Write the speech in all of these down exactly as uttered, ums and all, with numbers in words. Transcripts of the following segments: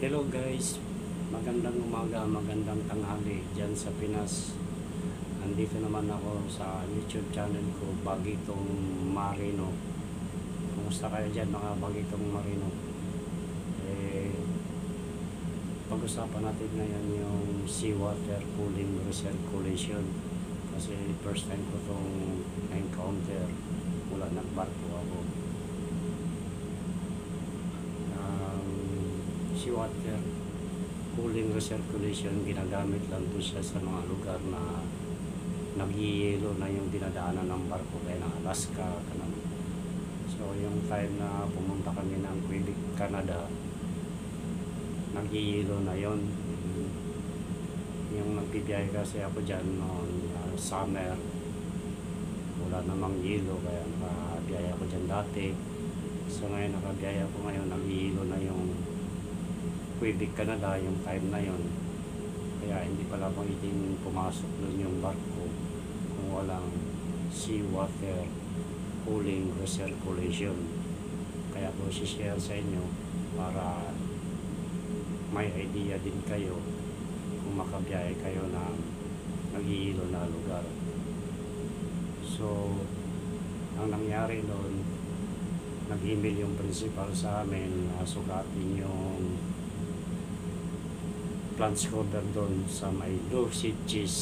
Hello guys, magandang umaga, magandang tanghali dyan sa Pinas. Andito naman ako sa YouTube channel ko, Bagitong Marino. Kumusta kayo dyan mga Bagitong Marino? Eh, pag-usapan natin ngayon yung seawater cooling recirculation. Kasi first time ko itong encounter mula nagbarko ako. Seawater cooling recirculation, ginagamit lang po siya sa mga lugar na nagyiyelo na yung dinadaanan ng barko, kaya ng Alaska kanan. So yung time na pumunta kami ng Quebec, Canada, nagyiyelo na yon. Yung nagbibiyahe kasi ako dyan noon uh, summer, wala namang yelo, kaya nakabiyahe ako dyan dati. So ngayon nakabiyahe ako ngayon, nagyiyelo na yung Quebec, Canada yung time na yon, kaya hindi pala pwedeng pumasok doon yung barko kung walang seawater cooling recirculation. Kaya po si-share sa inyo para may idea din kayo kung makabiyahe kayo ng nag-iilo na lugar. So ang nangyari doon, nag-email yung principal sa amin na sukatin yung plants cover doon sa may low switches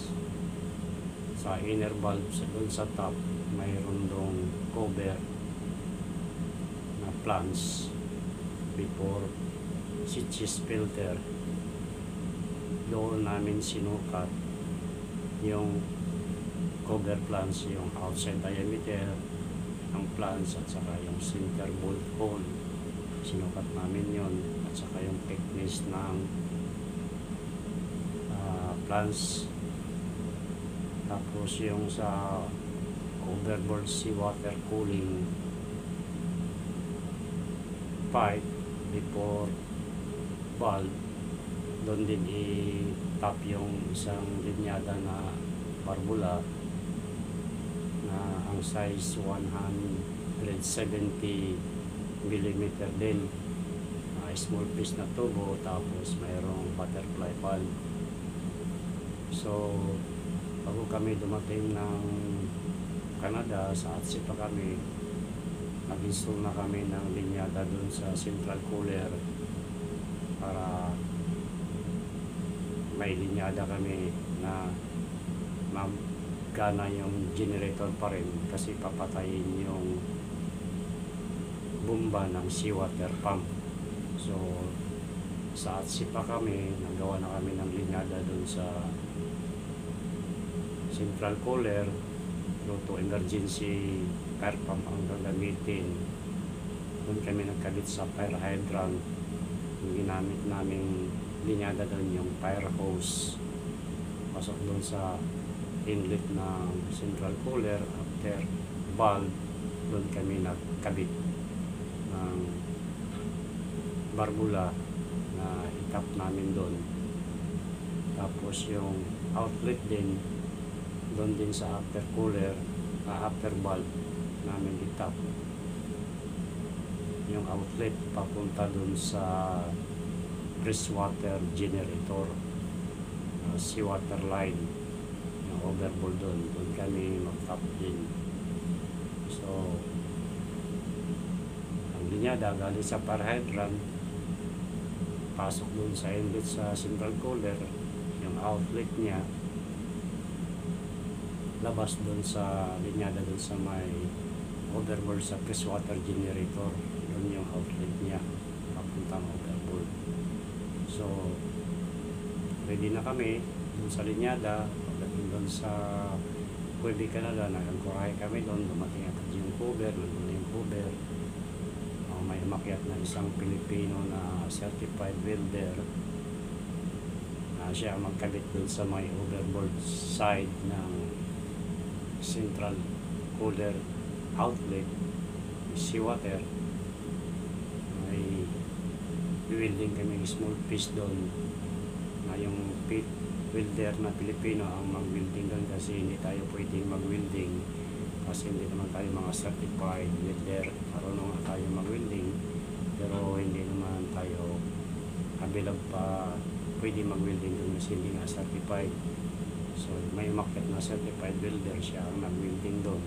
sa inner valve, sa doon sa top mayroon dong cover na plants before switches filter. Doon namin sinukat yung cover plants, yung outside diameter ng plants at saka yung center bolt hole, sinukat namin yon, at saka yung thickness ng plants. Tapos yung sa overboard seawater cooling pipe before valve, doon din i-tap yung isang linyada na barbula na ang size one hundred seventy millimeter din, uh, small piece na tubo, tapos mayroong butterfly valve. So bago kami dumating ng Canada, sa Atsi pa kami, nag-install na kami ng linyada dun sa central cooler para may linyada kami na magana yung generator pa rin, kasi papatayin yung bomba ng seawater pump. So sa Atsi pa kami, nagawa na kami ng linyada dun sa central cooler. Luto emergency fire pump ang gagamitin. Doon kami nagkabit sa fire hydrant. Yung ginamit naming linyada doon yung fire hose, pasok doon sa inlet ng central cooler. After valve, doon kami nagkabit ng barbula na itap namin doon. Tapos yung outlet din, doon din sa after cooler, uh, after valve namin itap yung outlet papunta doon sa freshwater generator, uh, seawater line, yung overboard doon, doon kami mag-tap din. So ang linyada galing sa fire hydrant, pasok doon sa inlet sa central cooler, yung outlet niya labas doon sa linyada doon sa may overboard sa freshwater generator. Doon yung outlet niya papuntang overboard. So ready na kami doon sa linyada. Pagdating doon sa Quebec, Canada, nagkurahe kami doon, dumating agad yung cover, nandun na yung cover. Uh, may umakyat na isang Pilipino na certified welder na uh, siya magkabit doon sa may overboard side ng central cooler outlet seawater. May welding kami small piece doon na yung pit welder na Pilipino ang mag-welding doon, kasi hindi tayo pwedeng mag-welding kasi hindi naman tayo mga certified welder. Marunong tayo mag-welding pero hindi naman tayo kabilang pa pwede mag-welding doon kasi hindi nga certified. So may umakyat na certified welder, siya ang nag-welding doon.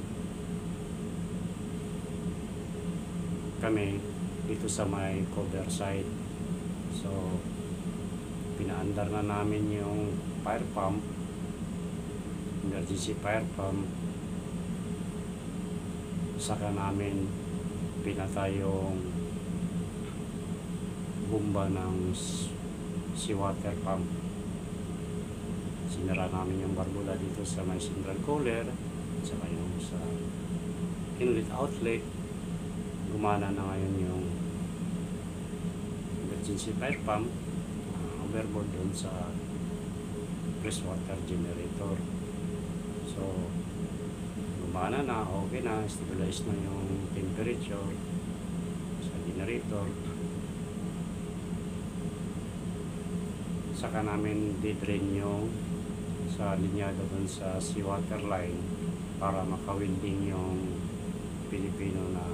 Kami dito sa may cover side, so pinaandar na namin yung fire pump, emergency fire pump, saka namin pinatay yung bomba ng seawater pump. Sinara namin yung barbula dito sa may central cooler, saka yung sa inlet outlet. Gumana na ngayon yung emergency fire pump, uh, overboard doon sa freshwater generator. So gumana na, okay na, stabilize na yung temperature sa generator. Saka namin didrain yung sa linyado doon sa seawater line para makawinding yung Pilipino na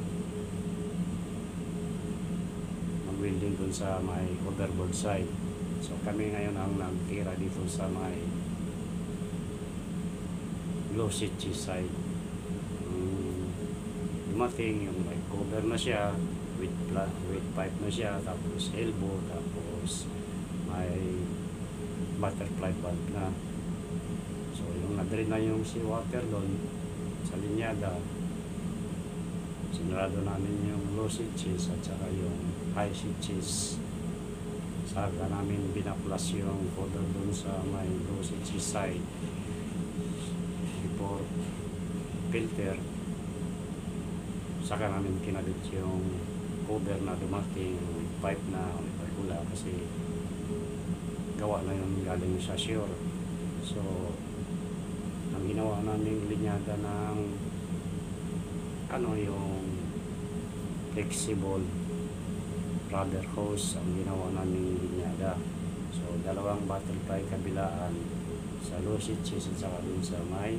mag-welding doon sa may overboard side. So kami ngayon ang nagtira dito sa may low sitchi side. Um, dumating yung may cover na siya with, with pipe na siya, tapos elbow, tapos may butterfly valve na. So yung na-drain na yung seawater doon sa linyada, sinarado namin yung low switches at saka yung high switches. Saka namin binaplas yung cover doon sa may low switches side before filter. Saka namin kinabit yung cover na dumating with pipe na wala kasi gawa na yung galing sa shore. So ang ginawa namin linyada ng ano yung flexible rubber hose ang ginawa namin linyada. So dalawang butterfly kabilaan sa low switches at saka dun sa may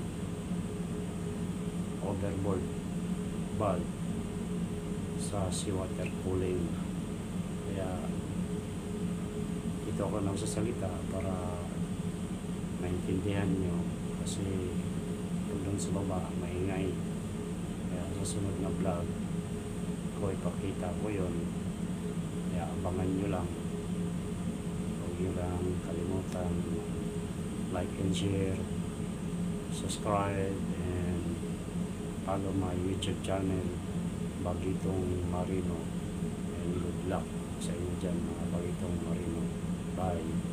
overboard valve sa seawater cooling. Kaya ito ako nagsasalita para maintindihan nyo kasi doon sa baba maingay. Kaya sa sunod na vlog ko ipakita ko yun, kaya abangan nyo lang. Huwag nyo lang kalimutan like and share, subscribe and follow my YouTube channel Bagitong Marino, and good luck sa inyo dyan mga Bagitong Marino. Bye.